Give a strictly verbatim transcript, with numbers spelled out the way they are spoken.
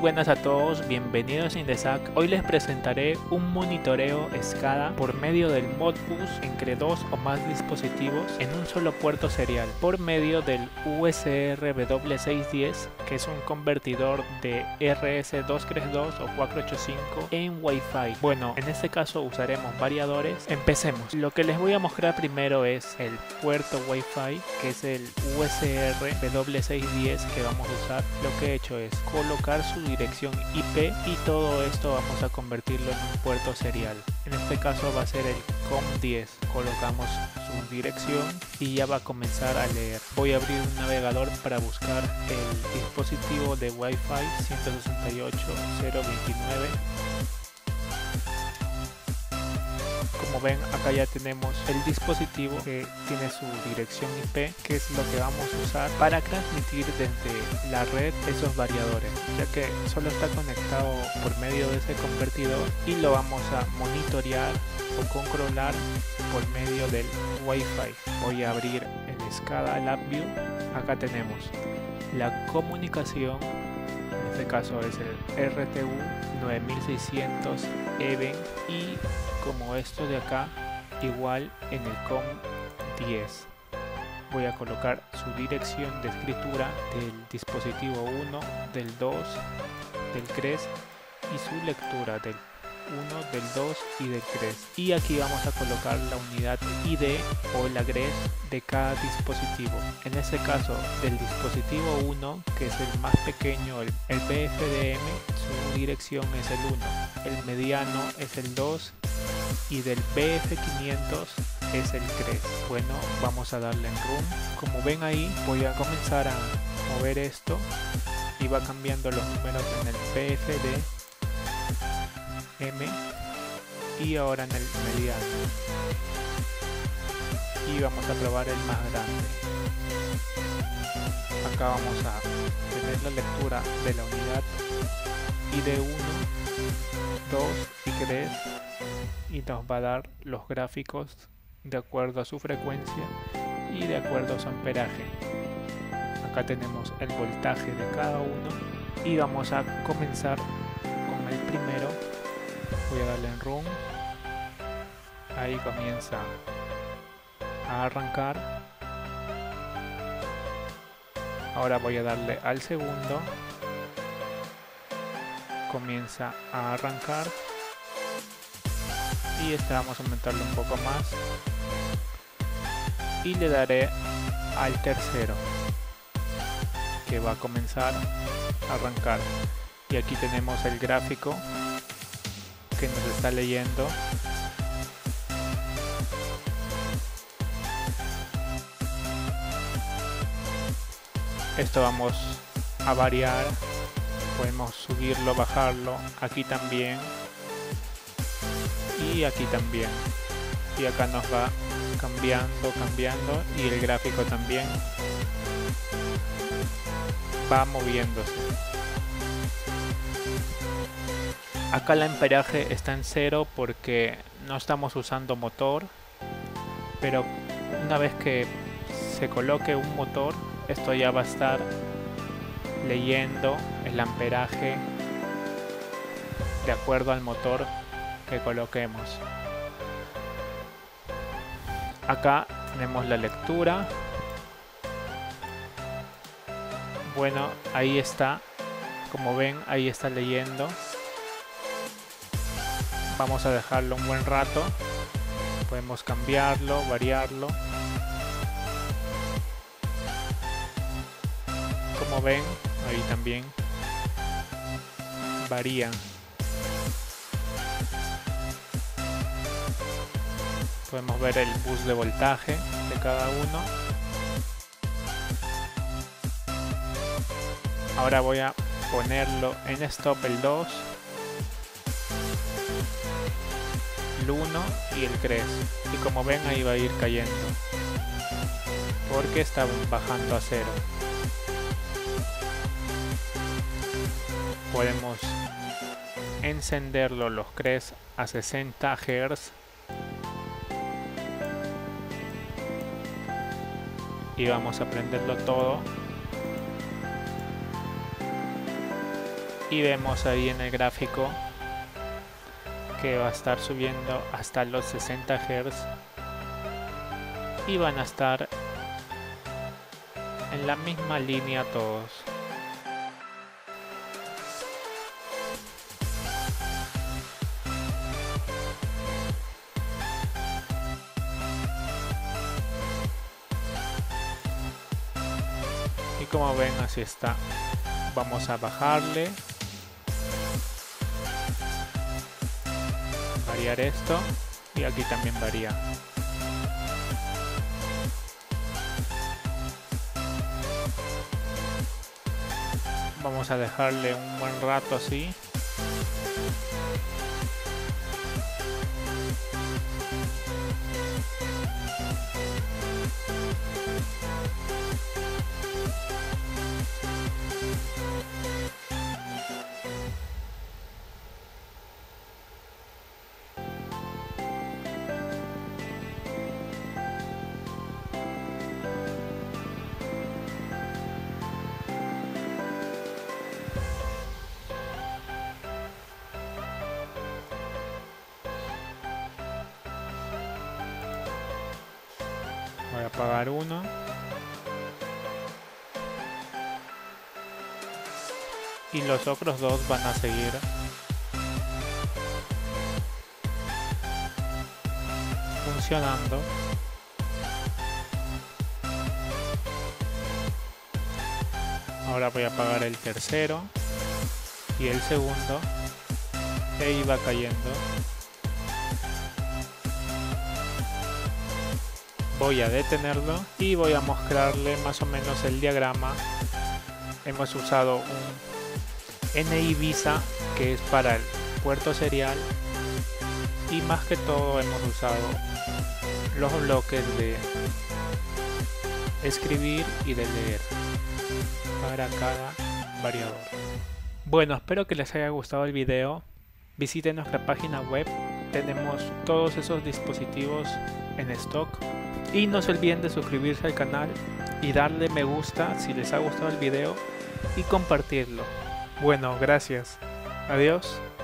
buenas a todos, bienvenidos a Indesac. Hoy les presentaré un monitoreo SCADA por medio del Modbus entre dos o más dispositivos en un solo puerto serial por medio del U S R W seiscientos diez, que es un convertidor de R S doscientos treinta y dos o cuatrocientos ochenta y cinco en Wi-Fi. Bueno, en este caso usaremos variadores. Empecemos. Lo que les voy a mostrar primero es el puerto Wi-Fi, que es el U S R W seiscientos diez que vamos a usar. Lo que he hecho es colocar su dirección I P y todo esto vamos a convertirlo en un puerto serial. En este caso va a ser el COM diez. Colocamos su dirección y ya va a comenzar a leer. Voy a abrir un navegador para buscar el dispositivo de Wi-Fi ciento sesenta y ocho punto cero veintinueve. Como ven, acá ya tenemos el dispositivo que tiene su dirección I P, que es lo que vamos a usar para transmitir desde la red esos variadores, ya que solo está conectado por medio de ese convertidor y lo vamos a monitorear o controlar por medio del Wi-Fi. Voy a abrir el SCADA LabVIEW. Acá tenemos la comunicación, en este caso es el R T U nueve mil seiscientos Even, y como esto de acá, igual en el COM diez. Voy a colocar su dirección de escritura del dispositivo uno, del dos, del tres y su lectura del uno, del dos y del tres. Y aquí vamos a colocar la unidad I D o la GRES de cada dispositivo. En este caso del dispositivo uno, que es el más pequeño, el, el B F D M, su dirección es el uno, el mediano es el dos y del B F quinientos es el tres. Bueno, vamos a darle en Run. Como ven ahí, voy a comenzar a mover esto y va cambiando los números en el B F D M y ahora en el mediano, y vamos a probar el más grande. Acá vamos a tener la lectura de la unidad I D uno, dos y tres y nos va a dar los gráficos de acuerdo a su frecuencia y de acuerdo a su amperaje. Acá tenemos el voltaje de cada uno y vamos a comenzar con el primero. Voy a darle en Run. Ahí comienza a arrancar. Ahora voy a darle al segundo. Comienza a arrancar. Y este vamos a aumentarlo un poco más. Y le daré al tercero, que va a comenzar a arrancar. Y aquí tenemos el gráfico que nos está leyendo. Esto vamos a variar, podemos subirlo, bajarlo, aquí también y aquí también, y acá nos va cambiando, cambiando y el gráfico también va moviéndose. Acá el amperaje está en cero porque no estamos usando motor, pero una vez que se coloque un motor, esto ya va a estar leyendo el amperaje de acuerdo al motor que coloquemos. Acá tenemos la lectura. Bueno, ahí está, como ven, ahí está leyendo. Vamos a dejarlo un buen rato. Podemos cambiarlo, variarlo. Como ven, ahí también varía. Podemos ver el bus de voltaje de cada uno. Ahora voy a ponerlo en stop el dos, el uno y el tres, y como ven ahí va a ir cayendo porque está bajando a cero. Podemos encenderlo los C R E S a sesenta hertz y vamos a prenderlo todo y vemos ahí en el gráfico que va a estar subiendo hasta los sesenta hertz y van a estar en la misma línea todos. Y como ven, así está. Vamos a bajarle, variar esto y aquí también varía. Vamos a dejarle un buen rato así. Voy a apagar uno. Y los otros dos van a seguir funcionando. Ahora voy a apagar el tercero y el segundo, e iba cayendo. Voy a detenerlo y voy a mostrarle más o menos el diagrama. Hemos usado un N I Visa, que es para el puerto serial, y más que todo hemos usado los bloques de escribir y de leer para cada variador. Bueno, espero que les haya gustado el video. Visiten nuestra página web, tenemos todos esos dispositivos en stock. Y no se olviden de suscribirse al canal y darle me gusta si les ha gustado el video y compartirlo. Bueno, gracias. Adiós.